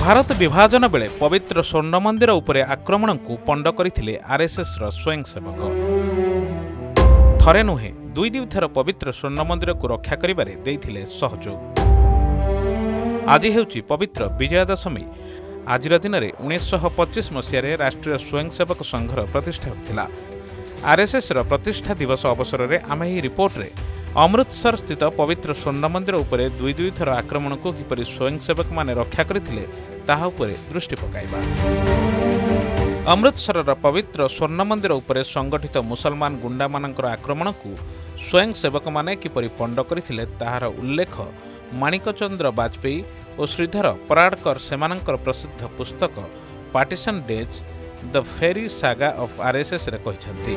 भारत विभाजन बेले पवित्र स्वर्ण मंदिर उपरे आक्रमण को पंड करथिले आरएसएस रो स्वयंसेवक। थरे नुहे दुई थर पवित्र स्वर्ण मंदिर को रक्षा करिबारे देइथिले सहयोग। आज हेउची पवित्र विजयादशमी। आज दिन में 1925 मसीह राष्ट्रीय स्वयंसेवक संघर प्रतिष्ठा होता। आरएसएस रो प्रतिष्ठा दिवस अवसर में आम ही रिपोर्ट रे अमृतसर स्थित पवित्र स्वर्ण मंदिर उपरे दुई थर आक्रमण को किपरि स्वयंसेवक माने रक्षा करथिले ताहा उपरे दृष्टि पकाइबा। अमृतसर पवित्र स्वर्ण मंदिर उपरे संगठित मुसलमान गुंडा मानकर आक्रमण को स्वयंसेवक माने किपरि पंड करथिले ताहार उल्लेख माणिकचंद्र बाजपेयी और श्रीधर पराडकर सेमानंकर प्रसिद्ध पुस्तक partition days the fiery saga of RSS रे कहिसंती।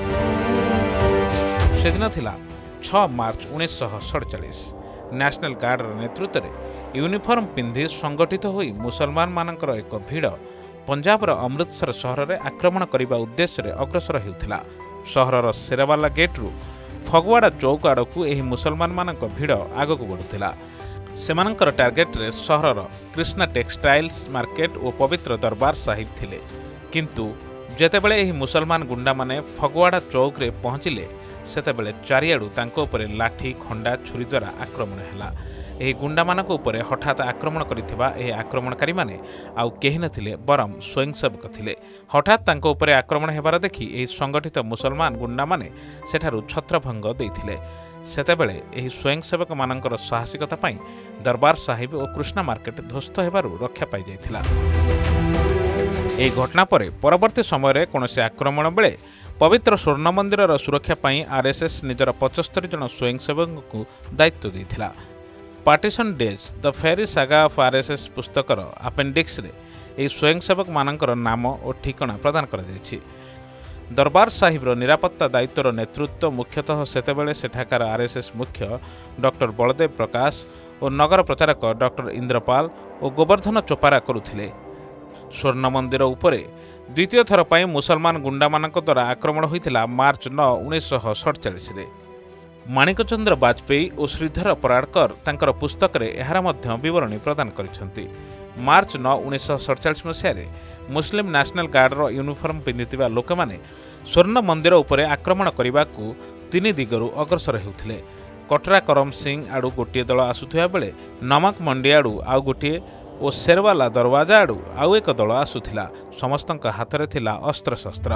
सेदिन थिला 6 मार्च 1947। नेशनल गार्ड नेतृत्व में यूनिफॉर्म पिंधि संगठित होई मुसलमान मानकर एक भीड़ पंजाब अमृतसर सहर में आक्रमण करने उद्देश्य रे अग्रसर हेउथिला। सहरर शेरवाला गेट्रु फगवाड़ा चौक आड़कू एही मुसलमान मानक भीड़ आगक बढ़ुथिला। सेमानंकर टार्गेट रे सहरर कृष्णा टेक्सटाइल्स मार्केट और पवित्र दरबार साहिब थिले। किंतु जेतेबेले एही मुसलमान गुंडा माने फगवाड़ा चौक रे पहुंचिले सेतेबेले चारियाडू तांको उपरे लाठी खंडा छुरी द्वारा आक्रमण हैला। एही गुंडा मानक उपरे हठात आक्रमण करिथिबा एही आक्रमणकारी माने आउ केहि नथिले बरम स्वयंसेवक थिले। हठात तांको उपरे आक्रमण हेबार देखि एही संगठित मुसलमान गुंडा माने सेठारु छत्रभंग देइथिले। सेतेबेले एही स्वयंसेवक मानकर साहसिकता पई दरबार साहिब और कृष्णा मार्केट ध्वस्त हेबारु रक्षा पाई जाइथिला। एही घटना परे परवर्ती समय रे कोनोसी आक्रमण बेले पवित्र स्वर्ण मंदिर सुरक्षा पाई आरएसएस निजर 75 जन स्वयंसेवक को दायित्व देथिला। Partition days the fiery saga of RSS पुस्तकर अपेंडिक्स रे एही स्वयंसेवक मानकर नाम और ठिकाना प्रदान करा जायछि। दरबार साहिब निरापत्ता दायित्वर नेतृत्व मुख्यतः सेतेबेले सेठाकार आरएसएस मुख्य डॉक्टर बलदेव प्रकाश और नगर प्रचारक डॉक्टर इंद्रपाल और गोवर्धन चोपारा करुथिले। स्वर्ण मंदिर उपरे द्वितीय थर पर मुसलमान गुंडा मानक द्वारा आक्रमण होइतिला मार्च 9, 1947 रे। माणिकचंद्र बाजपेयी और श्रीधर पराडकर तांकर पुस्तक रे एहार मध्य विवरणी प्रदान करिसंती। मार्च 9, 1947 मसीह रे मुस्लिम नेशनल गार्ड रो यूनिफॉर्म पिंधिथिबा लोक माने स्वर्ण मंदिर उपरे आक्रमण करिबाकू तीन दिगरु अग्रसर हेउथिले। कटरा करम सिंह आडू गोटे दल आसुथिबा बेले नमक मंडी आडू आउ गोटे और शेरवाला दरवाजा आडू आउ एक दल आसुथिला। समस्तक हाथ में थिला अस्त्र शस्त्र।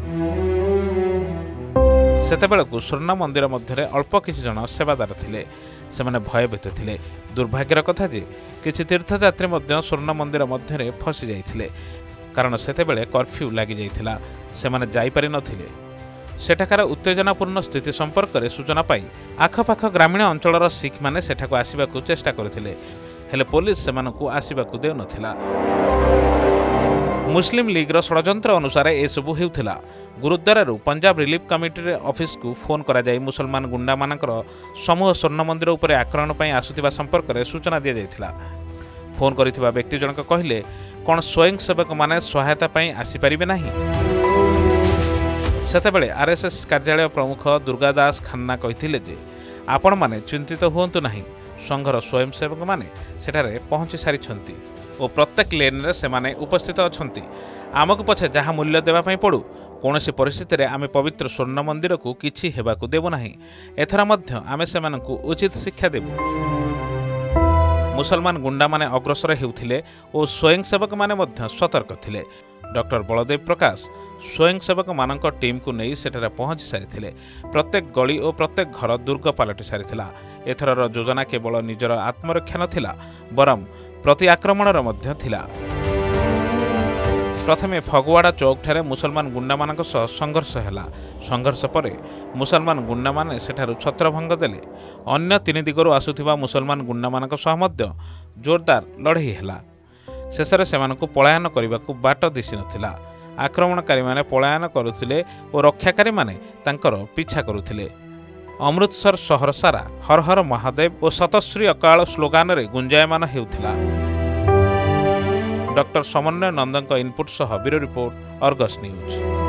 सेतेबेलकू स्वर्ण मंदिर मध्य अल्प किछि जन सेवादार थिले। सेमाने भयभीत थिले। दुर्भाग्यर कथा जे किछि तीर्थयात्री मध्य स्वर्ण मंदिर मध्य फसी जाइथिले, कारण सेतेबेले कर्फ्यू लागि जाइथिला। सेमाने जाई पारि नथिले। सेठाकार उत्तेजनापूर्ण स्थिति संपर्क में सूचना पाई आखपाख ग्रामीण अंचलर सिख माने सेठाको आसिबाकू चेष्टा करथिले, हेले पुलिस सेमानकू आसिबाकू देउ नथिला। मुस्लिम लीग रो षडयंत्र अनुसार एसबू हेउथिला। Gurdwara Punjab relief committee office को फोन करा जाई मुसलमान गुंडा मानकर समूह स्वर्ण मंदिर उपरे आक्रमण पई आसुथिबा संपर्क में सूचना दिया जाइथिला। फोन करिथिबा व्यक्ति जनक कहिले कोन स्वयंसेवक माने सहायता पई आसी परिबे नाही। सेतेबेले आरएसएस कार्यालय प्रमुख दुर्गादास खन्ना कहिथिले जे आपण माने चिंतित हुंतु नाही, संघर स्वयंसेवक माने सेठारे पहुंची सारिछंती और प्रत्येक लेन रे सेमाने उपस्थित अछंती। आमको पछे जहाँ मूल्य देवा पई पड़ू कोनोसी परिस्थिति रे आमे पवित्र स्वर्ण मंदिर को किछि हेबाकू देबो नाही। एथरा मध्य आमे सेमानकू उचित शिक्षा देबो। मुसलमान गुंडा माने अग्रसर हेउथिले और स्वयंसेवक माने मध्य सतर्क थिले। डॉक्टर बलदेव प्रकाश स्वयंसेवक मानक टीम को नहीं सेठारे पहुंची सारिथिले। प्रत्येक गली और प्रत्येक घर दुर्ग पलटि सारिथिला। एथरर योजना केवल निजर आत्मरक्षा नथिला बरम प्रति आक्रमणर मध्य थिला। प्रथमे फगवाड़ा चौक ठारे मुसलमान गुंडा मानक सह संघर्ष हैला। संघर्ष परे मुसलमान गुंडा माने सेठारु छत्रभंग देले। अन्य तीन दिगरु आसुथिबा मुसलमान गुंडा मानक सह मध्य जोरदार लड़ाई हैला। शेषरे सेमानकु पलायन करबाकू बाट दिशि नथिला। आक्रमणकारी माने पलायन करुथिले और रक्षाकारी माने तांकर पीछा करुथिले। अमृतसर सहर सारा हर हर महादेव और शतश्री अकाल स्लोगान रे गुंजायमान हेउथिला। डॉक्टर समन्वय नंदन इनपुट सह ब्यूरो रिपोर्ट अर्गस न्यूज।